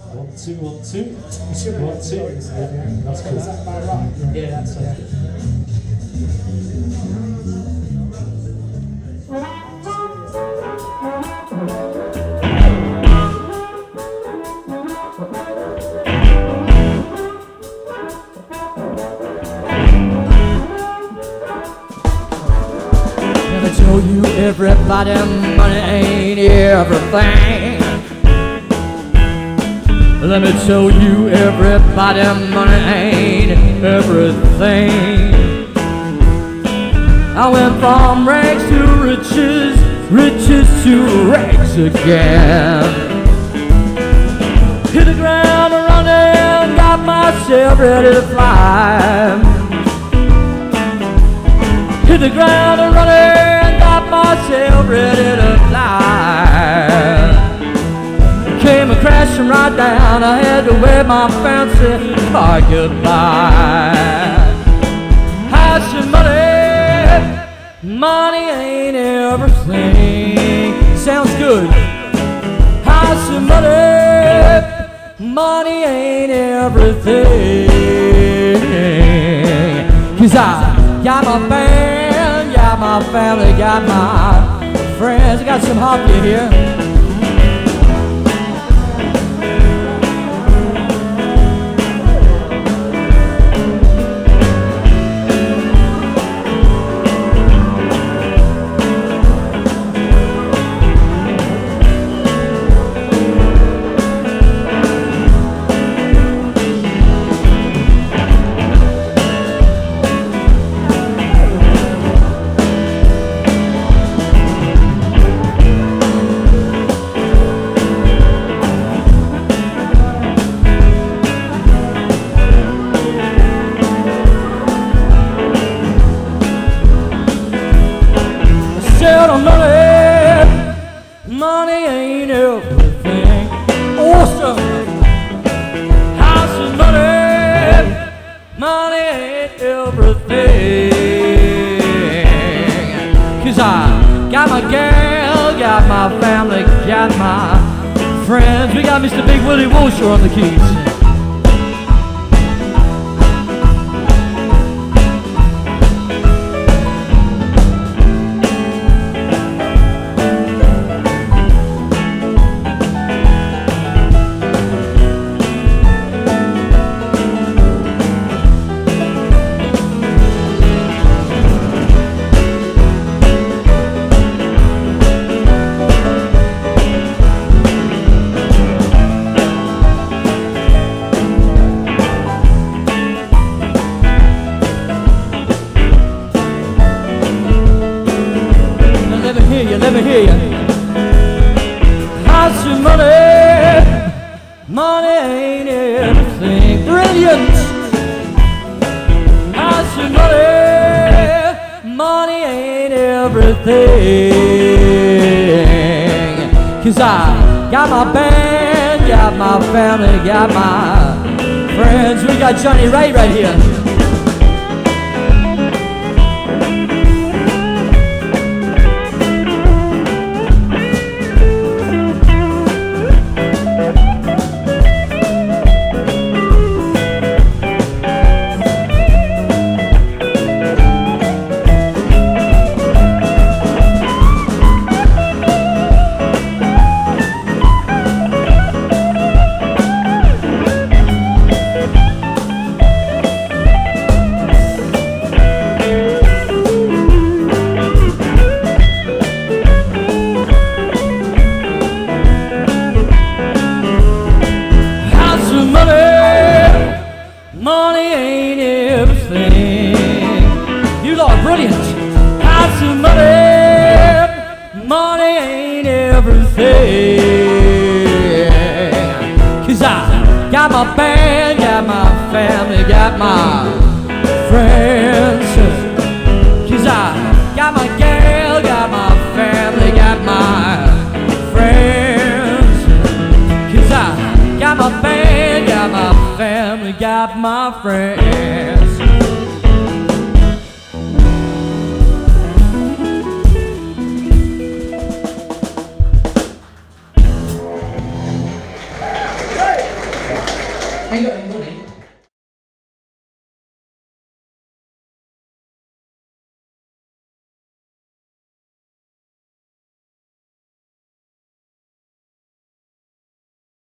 1, 2, 1, 2. 1, 2. That's cool. Yeah, that sounds good. Never told you everybody money ain't everything. Let me tell you everybody money ain't everything. I went from rags to riches, riches to rags again. Hit the ground running, got myself ready to fly. Hit the ground running, got myself ready to fly. Came a crashing right down, I had to wave my fancy car goodbye. I said money ain't everything. Sounds good. I said money ain't everything. 'Cause I got my band, got my family, got my friends. I got some hockey here. Money ain't everything. Awesome. House and money ain't everything. 'Cause I got my gal, got my family, got my friends. We got Mr. Big Willie Wilshire on the keys. Let me hear you. House and money ain't everything. Brilliant. House and money ain't everything. 'Cause I got my band, got my family, got my friends. We got Johnny Ray right here. Money ain't everything. You lot are brilliant. House and money ain't everything. 'Cause I got my band, got my family, got my friends. 'Cause I got my gal, got my family, got my friends. 'Cause I got my band, got my family, got my friends. Ain't got any money.